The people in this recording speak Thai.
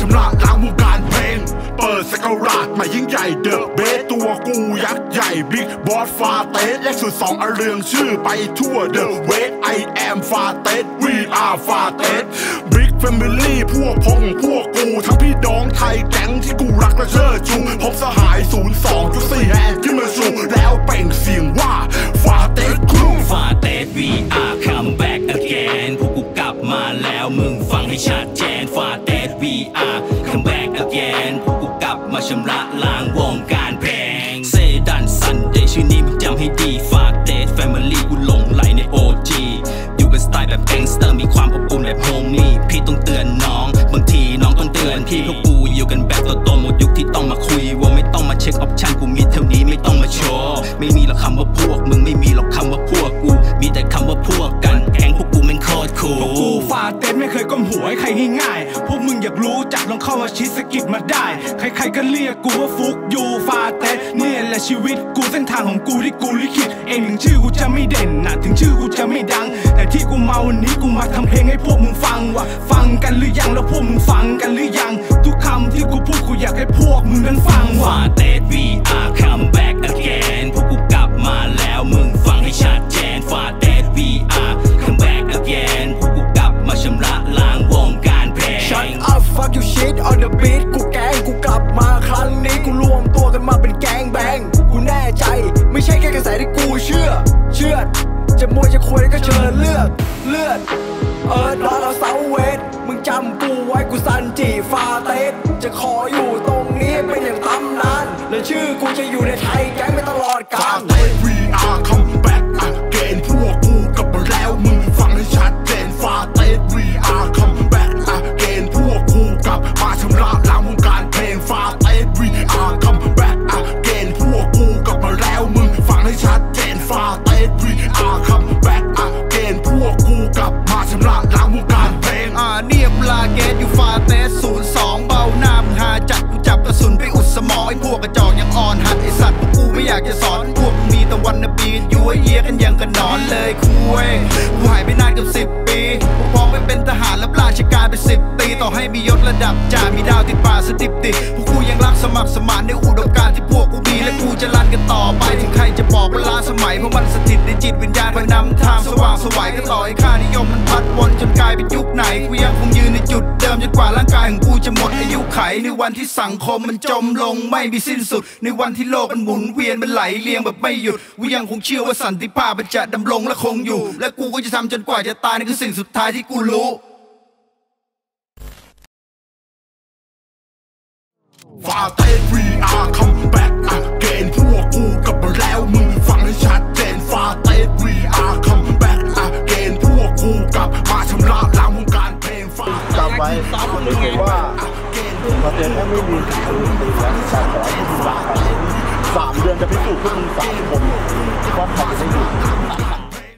ชำระล้างวงการเพลงเปิดสกราดมายิ่งใหญ่เดอะเบสตัวกูยักษ์ใหญ่บิ๊กบอสฟาเตสเลขสุด2เรืองชื่อไปทั่วเดอะเวทไอแอมฟาเตสวีอาร์ฟาเตสบิ๊กแฟมิลี่พวกพงพวกกูทั้งพี่น้องไทยแก๊งที่กูรักและเชิดชูพบสหาย02.4แฮนด์ขึ้นมาชูแล้วเป่งเสียงว่าฟาเตสครูฟาเตส VR come back again พวกกูกลับมาแล้วมึงฟังให้ชัดเจนฟาเตส VR come back again พวกกูกลับมาชำระล้างวงการเพลงเซดันซันเดย์ชื่อนี้มึงจำให้ดีฟาเตส Family กูหลงไหลใน OG อยู่กันสไตล์แบบแก๊งสเตอร์มีความอบอุ่นแบบโฮมี่พี่ต้องเตือนน้องบางทีน้องต้องเตือนพี่พวกกูอยู่กันแบบโตๆหมดยุคที่ต้องมาคุยว่าไม่ต้องมาเช็คออปชั่นกูมีเท่านี้ไม่ต้องมาโชว์ไม่มีหรอกคำว่าพวกมึงไม่มีหรอกคำว่าพวกกูมีแต่คำว่าพวกกันแก๊งพวกกูแม่งโคตรคูลพวกกูฟาเตสไม่เคยก้มหัวให้ใครง่ายๆพวกมึงอยากรู้จักลองเข้ามาชิดสกิดมาได้ใครๆก็เรียกกูว่าฟุกยูฟาเตสเนี่ยแหละชีวิตกูเส้นทางของกูที่กูลิขิตเองถึงชื่อกูจะไม่เด่นนะถึงชื่อกูจะไม่ดังแต่ที่กูมาวันนี้กูมาทำเพลงให้พวกมึงฟังว่าฟังกันหรือยังแล้วพวกมึงฟังกันหรือยังทุกคำที่กูพูดกูอยากให้พวกมึงนั้นฟังว่าฟาเตส VR come back again พวกกูกลับมาแล้วมึงฟังให้ชัดเจนฟาเตส VR come back again พวกกูกลับมาชำระล้างวงการเพลง Shut up fuck you shit on the beat กูแกงกูกลับมาครั้งนี้กูรวมตัวกันมาเป็นแกงแบงกูแน่ใจไม่ใช่แค่กระแสที่กูเชื่อจะมวยจะคุยก็เชิญเลือดรอเราเสาเวทมึงจำกูไว้กูซันจีฟาเตสจะขออยู่ตรงนี้เป็นอย่างตำนานและชื่อกูจะอยู่ในไทยแก๊งไปตลอดกาลฟาเตส VR come back again พวกกูกลับมาแล้วมึงฟังให้ชัดเจนฟาเตส VR come back again พวกกูกลับมาชำระล้างวงการเพลงฟาเตส VR come back again พวกกูกลับมาแล้วมึงฟังให้ชัดเจนฟาเตส VR come back again พวกกูกลับมาชำระล้างวงการเพลงเนียบลาเกตอยู่ฟาเตส02เบาหน้ามึงหาจัดกูจับกระสุนไปอุดสมองไอ้พวกกระจอกยังอ่อนหัดไอสัตว์พวกกูไม่อยากจะสอนพวกมีแต่วันนบีอยู่เยียกันอย่างกันนอนเลยคุยกูหายไปนานเกือบ10 ปีพวกพ้องไปเป็นทหารรับราชการไป10 ปีต่อให้มียศระดับจ่ามีดาวติดป่าสติปติพวกกูยังรักสมัครสมานในอุดมการที่พวกกูมีและกูจะรันกันต่อไปถึงใครจะบอกเวลาสมัยเพราะมันสถิตในจิตวิญญาณมันนำทางสว่างสวยก็ต่อให้ค่านิยมมันพัดวนจนกลายเป็นยุคไหนกูยังคงยืนในจุดเดิมจนกว่าร่างกายของกูจะหมดอายุไขในวันที่สังคมมันจมลงไม่มีสิ้นสุดในวันที่โลกมันหมุนเวียนมันไหลเลียงแบบไม่หยุดกูยังคงเชื่อว่าสันติภาพมันจะดำรงและคงอยู่และกูก็จะทำจนกว่าจะตายนี่คือสิ่งสุดท้ายที่กูรู้ฟาเตส VR come back again พวกกูกลับมาแล้วมึงฟังให้ชัดเจนฟาเตส VR come back again พวกกูกลับมาชำระล้างวงการเพลงจำไว้รู้สึกว่าฟาเตสแค่ไม่มีถึงปีแล้วแต่ขอให้คุณรักกัน3 เดือนจะพิสูจน์พวกมึง3 คนว่าใครจะได้อยู่